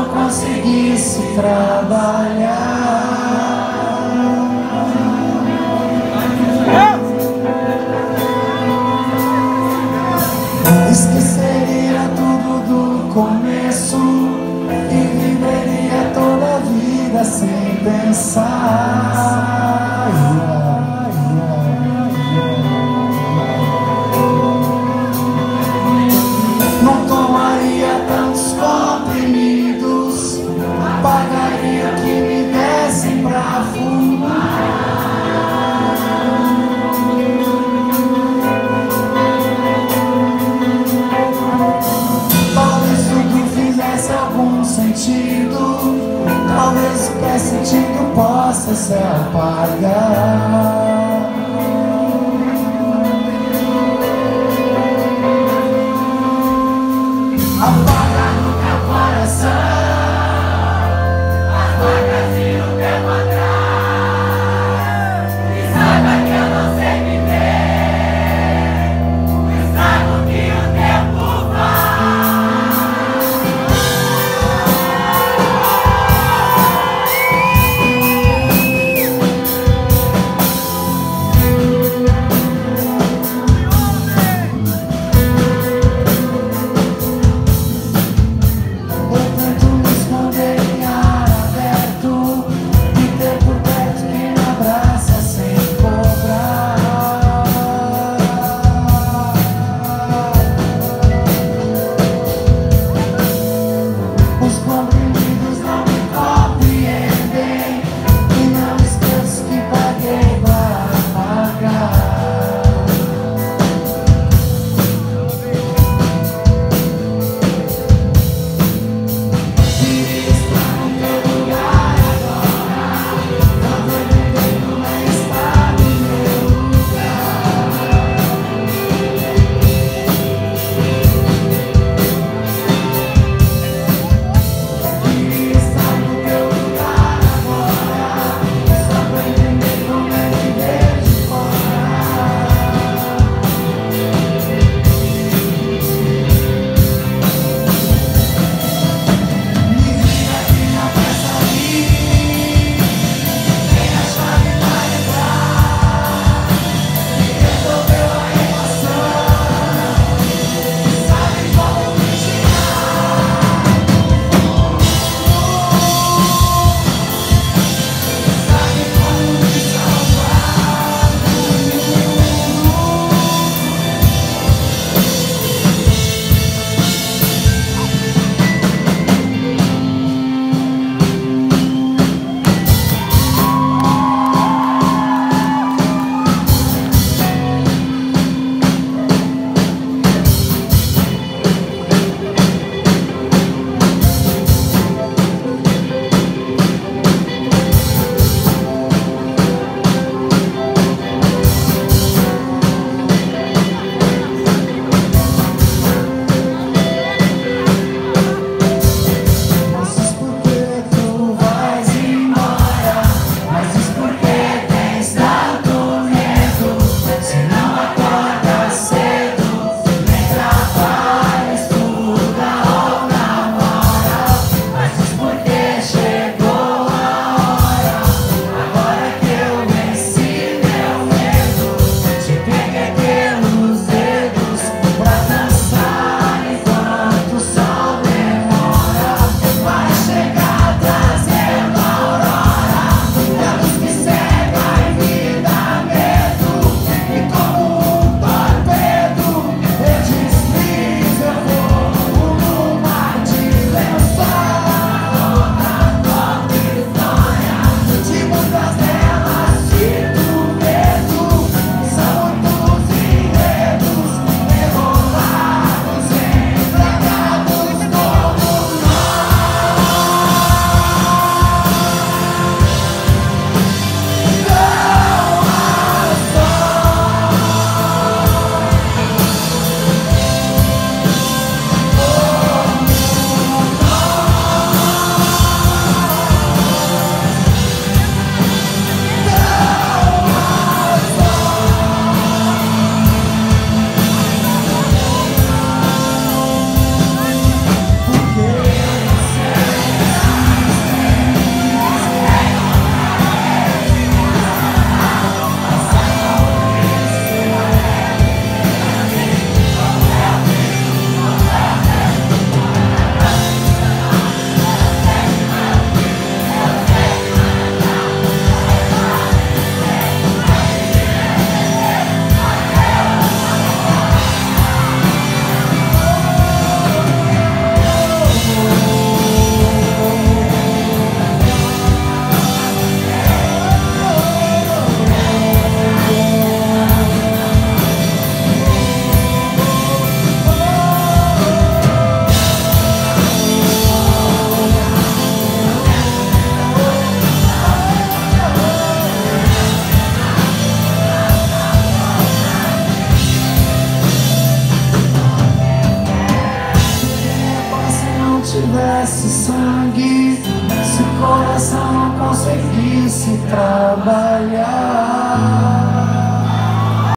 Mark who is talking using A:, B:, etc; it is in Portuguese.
A: conseguisse trabalhar. Esqueceria tudo do começo e viveria toda a vida sem pensar. Não tomaria tantos comprimidos, pagaria o que me dessem pra fumar. Talvez tudo fizesse algum sentido, talvez o que é sentido possa se apagar. Apaga no teu coração as marcas e o tempo atrás. E saiba que eu não sei viver o estrago que o tempo tivesse sangue, se o coração não conseguisse trabalhar.